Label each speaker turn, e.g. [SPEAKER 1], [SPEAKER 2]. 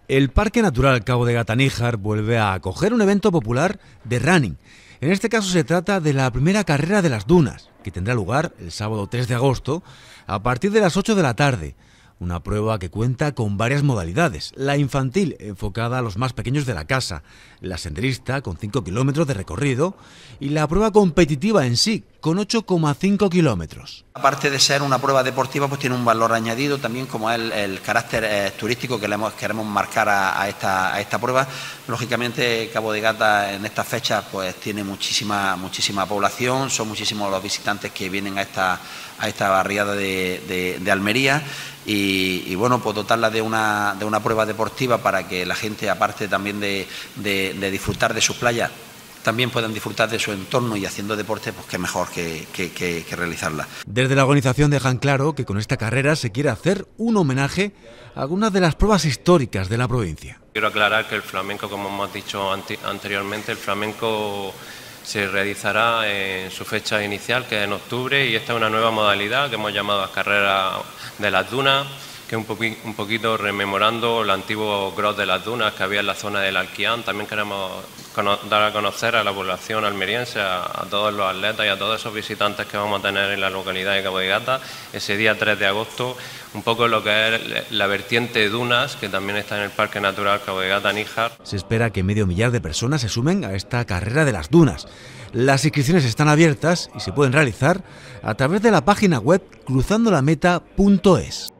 [SPEAKER 1] El Parque Natural Cabo de Gata-Níjar vuelve a acoger un evento popular de running. En este caso se trata de la primera carrera de las dunas, que tendrá lugar el sábado 3 de agosto a partir de las 8 de la tarde. Una prueba que cuenta con varias modalidades: la infantil, enfocada a los más pequeños de la casa, la senderista, con 5 kilómetros de recorrido, y la prueba competitiva en sí, con 8,5 kilómetros.
[SPEAKER 2] Aparte de ser una prueba deportiva, pues tiene un valor añadido también, como es el carácter turístico que queremos marcar a esta prueba. Lógicamente, Cabo de Gata en estas fechas pues tiene muchísima población, son muchísimos los visitantes que vienen a esta barriada de Almería. Y bueno, pues dotarla de una prueba deportiva para que la gente, aparte también de disfrutar de sus playas, también puedan disfrutar de su entorno y haciendo deporte, pues qué mejor que realizarla.
[SPEAKER 1] Desde la organización dejan claro que con esta carrera se quiere hacer un homenaje a algunas de las pruebas históricas de la provincia.
[SPEAKER 3] Quiero aclarar que el flamenco, como hemos dicho anteriormente, el flamenco se realizará en su fecha inicial, que es en octubre, y esta es una nueva modalidad que hemos llamado a Carrera de las Dunas, que es un poquito rememorando el antiguo Gros de las Dunas que había en la zona del Alquián. También queremos dar a conocer a la población almeriense, a todos los atletas y a todos esos visitantes que vamos a tener en la localidad de Cabo de Gata ese día 3 de agosto, un poco lo que es la vertiente dunas, que también está en el Parque Natural Cabo de Gata-Níjar.
[SPEAKER 1] Se espera que medio millar de personas se sumen a esta carrera de las dunas. Las inscripciones están abiertas y se pueden realizar a través de la página web cruzandolameta.es.